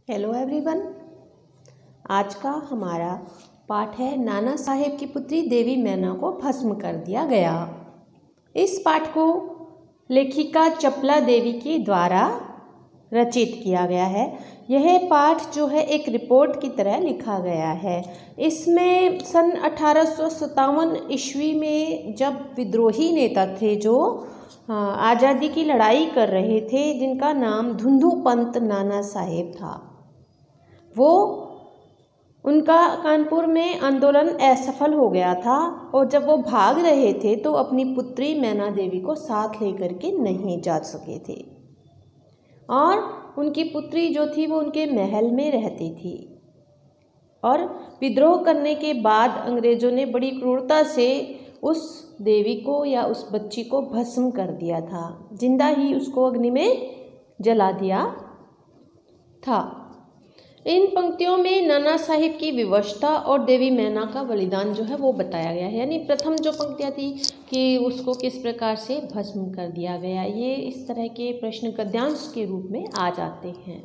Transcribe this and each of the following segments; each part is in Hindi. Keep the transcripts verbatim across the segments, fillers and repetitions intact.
Hello everyone. आज का हमारा पाठ है नाना साहेब की पुत्री देवी मैना को भस्म कर दिया गया। इस पाठ को लेखिका चपला देवी के द्वारा रचित किया गया है। यह पाठ जो है एक रिपोर्ट की तरह लिखा गया है। इसमें सन अठारह सौ सत्तावन ईस्वी में जब विद्रोही नेता थे जो आज़ादी की लड़ाई कर रहे थे, जिनका नाम धुंधु पंत नाना साहेब था, वो उनका कानपुर में आंदोलन असफल हो गया था और जब वो भाग रहे थे तो अपनी पुत्री मैना देवी को साथ लेकर के नहीं जा सके थे और उनकी पुत्री जो थी वो उनके महल में रहती थी। और विद्रोह करने के बाद अंग्रेज़ों ने बड़ी क्रूरता से उस देवी को या उस बच्ची को भस्म कर दिया था, जिंदा ही उसको अग्नि में जला दिया था। इन पंक्तियों में नाना साहिब की विवशता और देवी मैना का बलिदान जो है वो बताया गया है। यानी प्रथम जो पंक्तियाँ थी कि उसको किस प्रकार से भस्म कर दिया गया, ये इस तरह के प्रश्न गद्यांश के रूप में आ जाते हैं।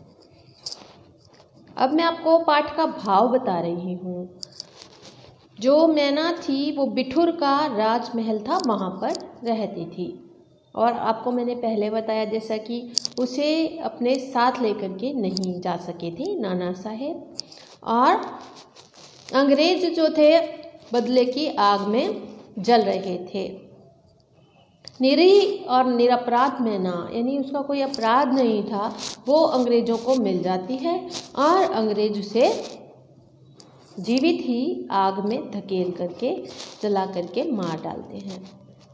अब मैं आपको पाठ का भाव बता रही हूँ। जो मैना थी वो बिठूर का राजमहल था, वहाँ पर रहती थी और आपको मैंने पहले बताया जैसा कि उसे अपने साथ लेकर के नहीं जा सके थे नाना साहेब, और अंग्रेज जो थे बदले की आग में जल रहे थे। निरीह और निरपराध मैना, यानी उसका कोई अपराध नहीं था, वो अंग्रेज़ों को मिल जाती है और अंग्रेज उसे जीवित ही आग में धकेल करके जला करके मार डालते हैं।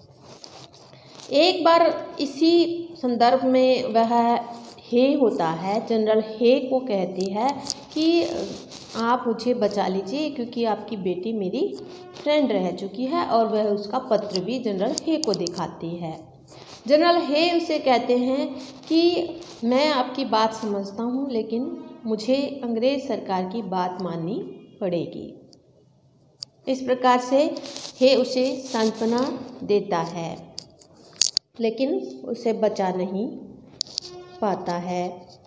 एक बार इसी संदर्भ में वह हे होता है, जनरल हे को कहती है कि आप मुझे बचा लीजिए क्योंकि आपकी बेटी मेरी फ्रेंड रह चुकी है, और वह उसका पत्र भी जनरल हे को दिखाती है। जनरल हे उसे कहते हैं कि मैं आपकी बात समझता हूँ, लेकिन मुझे अंग्रेज़ सरकार की बात माननी पड़ेगी। इस प्रकार से हे उसे सांत्वना देता है, लेकिन उसे बचा नहीं पाता है।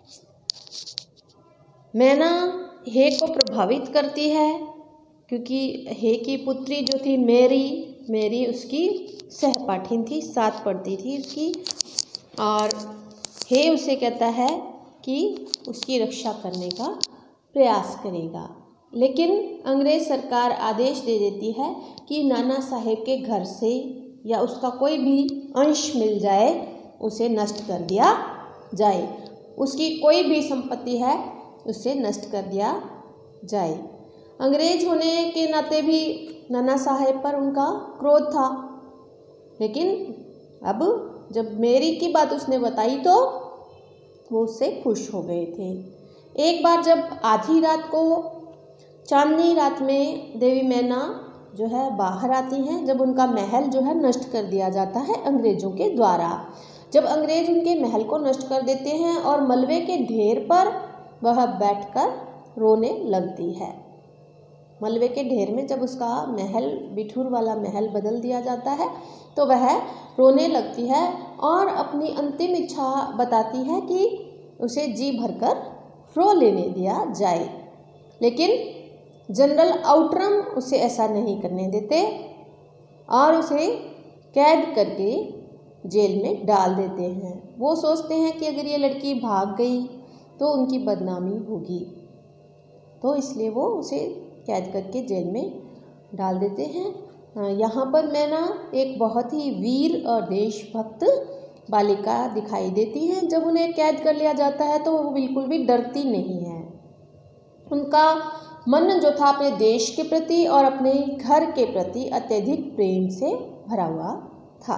मैना हे को प्रभावित करती है क्योंकि हे की पुत्री जो थी मेरी मेरी उसकी सहपाठिन थी, साथ पढ़ती थी उसकी, और हे उसे कहता है कि उसकी रक्षा करने का प्रयास करेगा। लेकिन अंग्रेज़ सरकार आदेश दे देती है कि नाना साहेब के घर से या उसका कोई भी अंश मिल जाए उसे नष्ट कर दिया जाए, उसकी कोई भी संपत्ति है उसे नष्ट कर दिया जाए। अंग्रेज होने के नाते भी नाना साहेब पर उनका क्रोध था, लेकिन अब जब मेरी की बात उसने बताई तो वो उससे खुश हो गए थे। एक बार जब आधी रात को चांदनी रात में देवी मैना जो है बाहर आती हैं, जब उनका महल जो है नष्ट कर दिया जाता है अंग्रेज़ों के द्वारा। जब अंग्रेज उनके महल को नष्ट कर देते हैं और मलबे के ढेर पर वह बैठकर रोने लगती है। मलबे के ढेर में जब उसका महल बिठूर वाला महल बदल दिया जाता है तो वह रोने लगती है और अपनी अंतिम इच्छा बताती है कि उसे जी भरकर रो लेने दिया जाए। लेकिन जनरल आउटरम उसे ऐसा नहीं करने देते और उसे कैद करके जेल में डाल देते हैं। वो सोचते हैं कि अगर ये लड़की भाग गई तो उनकी बदनामी होगी, तो इसलिए वो उसे कैद करके जेल में डाल देते हैं। यहाँ पर मैना एक बहुत ही वीर और देशभक्त बालिका दिखाई देती हैं। जब उन्हें कैद कर लिया जाता है तो वो बिल्कुल भी डरती नहीं है। उनका मन जो था अपने देश के प्रति और अपने घर के प्रति अत्यधिक प्रेम से भरा हुआ था।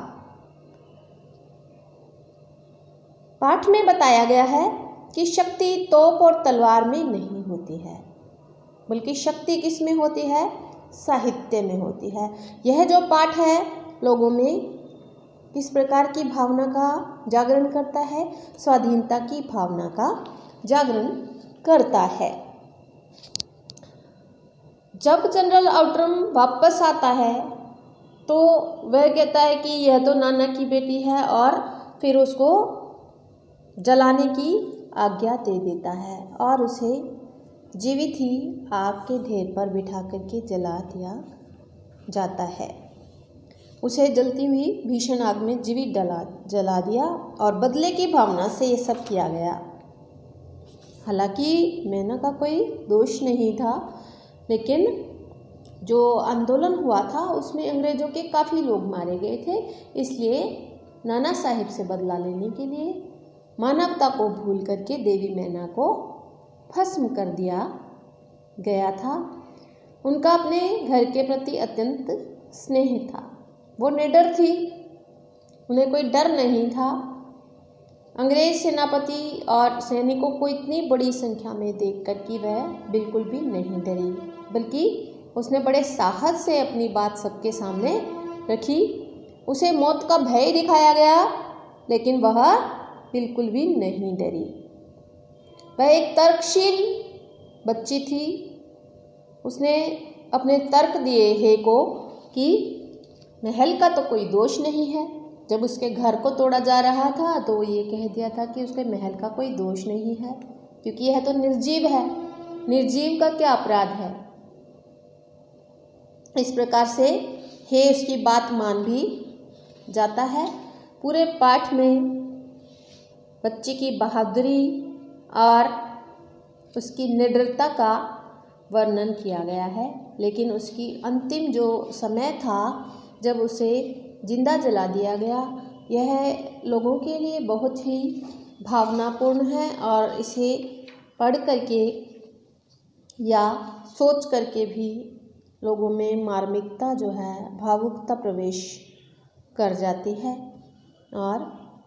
पाठ में बताया गया है कि शक्ति तोप और तलवार में नहीं होती है, बल्कि शक्ति किस में होती है? साहित्य में होती है। यह जो पाठ है लोगों में किस प्रकार की भावना का जागरण करता है? स्वाधीनता की भावना का जागरण करता है। जब जनरल आउटरम वापस आता है तो वह कहता है कि यह तो नाना की बेटी है और फिर उसको जलाने की आज्ञा दे देता है और उसे जीवित ही आग के ढेर पर बिठा करके जला दिया जाता है। उसे जलती हुई भीषण आग में जीवित डला जला दिया और बदले की भावना से ये सब किया गया। हालांकि मैना का कोई दोष नहीं था, लेकिन जो आंदोलन हुआ था उसमें अंग्रेज़ों के काफ़ी लोग मारे गए थे, इसलिए नाना साहिब से बदला लेने के लिए मानवता को भूल करके देवी मैना को भस्म कर दिया गया था। उनका अपने घर के प्रति अत्यंत स्नेह था, वो निडर थी, उन्हें कोई डर नहीं था। अंग्रेज सेनापति और सैनिकों को इतनी बड़ी संख्या में देखकर कि वह बिल्कुल भी नहीं डरी, बल्कि उसने बड़े साहस से अपनी बात सबके सामने रखी। उसे मौत का भय दिखाया गया, लेकिन वह बिल्कुल भी नहीं डरी। वह एक तर्कशील बच्ची थी। उसने अपने तर्क दिए हे को कि महल का तो कोई दोष नहीं है। जब उसके घर को तोड़ा जा रहा था तो वो ये कह दिया था कि उसके महल का कोई दोष नहीं है, क्योंकि यह तो निर्जीव है, निर्जीव का क्या अपराध है। इस प्रकार से हे उसकी बात मान भी जाता है। पूरे पाठ में बच्ची की बहादुरी और उसकी निडरता का वर्णन किया गया है, लेकिन उसकी अंतिम जो समय था जब उसे जिंदा जला दिया गया, यह लोगों के लिए बहुत ही भावनापूर्ण है और इसे पढ़ करके या सोच करके भी लोगों में मार्मिकता जो है, भावुकता प्रवेश कर जाती है। और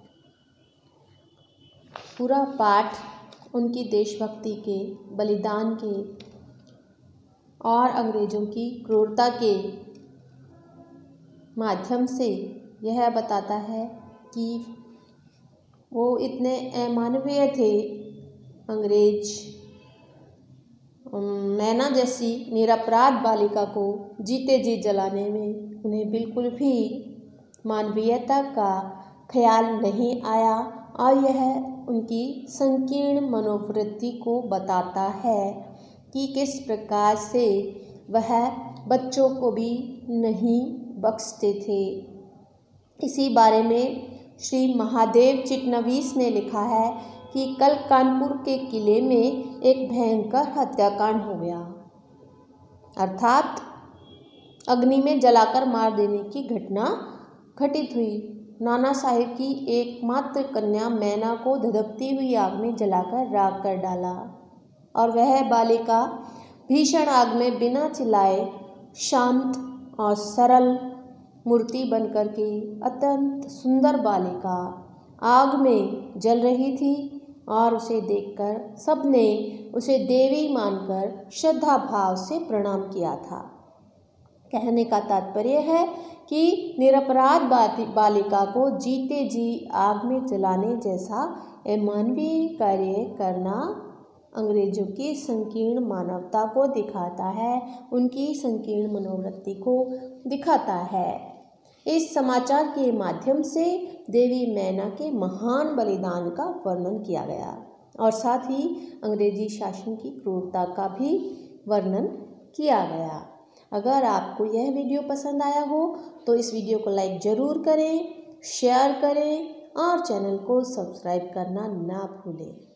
पूरा पाठ उनकी देशभक्ति के, बलिदान के और अंग्रेज़ों की क्रूरता के माध्यम से यह बताता है कि वो इतने अमानवीय थे। अंग्रेज मैना जैसी निरपराध बालिका को जीते जी जलाने में उन्हें बिल्कुल भी मानवीयता का ख्याल नहीं आया, और यह उनकी संकीर्ण मनोवृत्ति को बताता है कि किस प्रकार से वह बच्चों को भी नहीं बख्शते थे। इसी बारे में श्री महादेव चिटनवीस ने लिखा है कि कल कानपुर के किले में एक भयंकर हत्याकांड हो गया, अर्थात अग्नि में जलाकर मार देने की घटना घटित हुई। नाना साहिब की एकमात्र कन्या मैना को धधकती हुई आग में जलाकर राख कर डाला, और वह बालिका भीषण आग में बिना चिल्लाए शांत और सरल मूर्ति बनकर के अत्यंत सुंदर बालिका आग में जल रही थी, और उसे देखकर सबने उसे देवी मानकर श्रद्धा भाव से प्रणाम किया था। कहने का तात्पर्य है कि निरपराध बालिका को जीते जी आग में जलाने जैसा अमानवीय कार्य करना अंग्रेजों की संकीर्ण मानवता को दिखाता है, उनकी संकीर्ण मनोवृत्ति को दिखाता है। इस समाचार के माध्यम से देवी मैना के महान बलिदान का वर्णन किया गया और साथ ही अंग्रेजी शासन की क्रूरता का भी वर्णन किया गया। अगर आपको यह वीडियो पसंद आया हो तो इस वीडियो को लाइक ज़रूर करें, शेयर करें और चैनल को सब्सक्राइब करना ना भूलें।